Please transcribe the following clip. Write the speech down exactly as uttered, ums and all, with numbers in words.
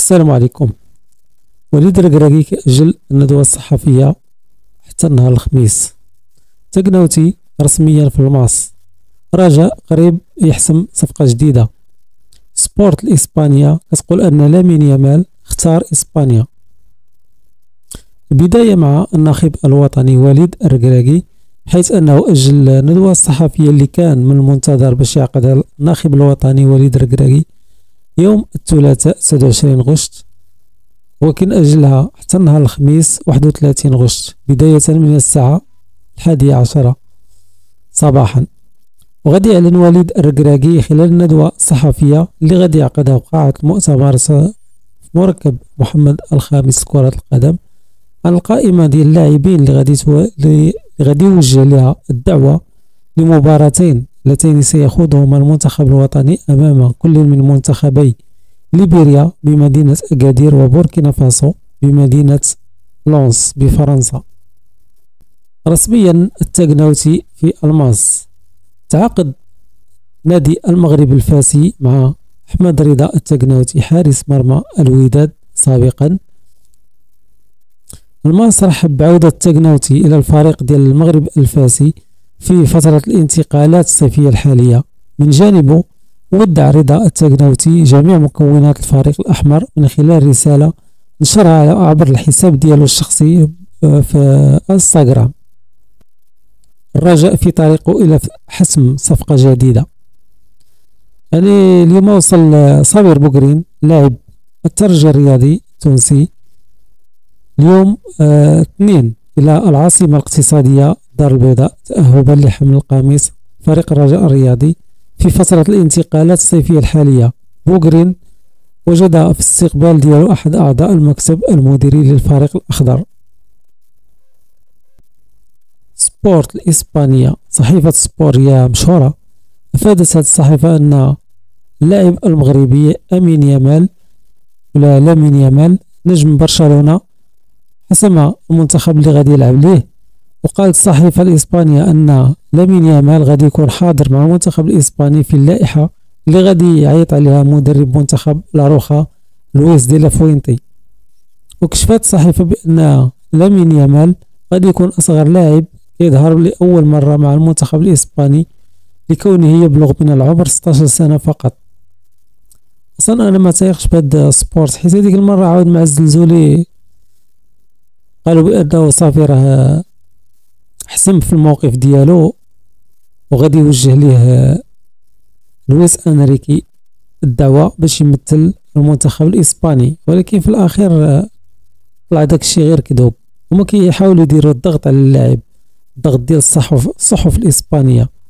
السلام عليكم. وليد الركراكي كأجل الندوة الصحفية حتى نهار الخميس. تقناوتي رسميا في الماس. رجاء قريب يحسم صفقة جديدة. سبورت الإسبانيا كتقول أن لامين يامال اختار إسبانيا. البداية مع الناخب الوطني وليد الركراكي، حيث أنه أجل الندوة الصحفية اللي كان من المنتظر باش يعقدها الناخب الوطني وليد الركراكي يوم الثلاثاء سبعة وعشرين غشت، ولكن أجلها حتى نهار الخميس واحد وثلاثين غشت بداية من الساعة الحادية عشرة صباحا. وغادي يعلن وليد الركراكي خلال الندوة الصحفية اللي غادي يعقدها في قاعة المؤتمر في مركب محمد الخامس لكرة القدم عن القائمة ديال اللاعبين اللي غادي تو... اللي غادي يوجه لها الدعوة لمباراتين اللتين سيخوضهما المنتخب الوطني أمام كل من منتخبي ليبيريا بمدينة أكادير وبوركينا فاسو بمدينة لونس بفرنسا. رسميا التقناوتي في الماس. تعاقد نادي المغرب الفاسي مع أحمد رضا التقناوتي حارس مرمى الوداد سابقا. الماس رحب بعودة التقناوتي إلى الفريق ديال المغرب الفاسي في فترة الانتقالات الصيفية الحالية. من جانبه ودع رضا التقناوتي جميع مكونات الفريق الأحمر من خلال رسالة نشرها عبر الحساب ديالو الشخصي في انستغرام، الرجاء في طريقه إلى حسم صفقة جديدة. يعني اليوم وصل صابر بوقرين لاعب الترجي الرياضي التونسي اليوم آه اثنين إلى العاصمة الاقتصادية دار البيضاء تأهبا لحمل القميص فريق الرجاء الرياضي في فترة الانتقالات الصيفية الحالية. بوقرين وجد في استقبال ديالو أحد أعضاء المكتب المديري للفريق الأخضر. سبورت الإسبانية، صحيفة سبورية مشهورة، أفادت هذه الصحيفة أن اللاعب المغربي أمين يامال ولا لامين يامال نجم برشلونة حسم المنتخب اللي غادي يلعب ليه. وقالت الصحيفة الإسبانية أن لامين يامال غادي يكون حاضر مع المنتخب الإسباني في اللائحة اللي غادي يعيط عليها مدرب منتخب لاروخا لويس دي لافوينتي. وكشفت الصحيفة بأن لامين يامال غادي يكون أصغر لاعب يظهر لأول مرة مع المنتخب الإسباني لكونه يبلغ من العمر ستة عشر سنة فقط. أصلا أنا ما تايقش بهاد سبورت، حيت هذيك المرة عاود مع الزلزولي قالوا بأنه صافي راه حسم في الموقف ديالو وغادي يوجه ليه لويس انريكي الدعوة باش يمثل المنتخب الإسباني، ولكن في الأخير طلع داك الشيء غير كذوب. هما كيحاولوا يديروا الضغط على اللاعب، الضغط ديال الصحف الصحف الإسبانية.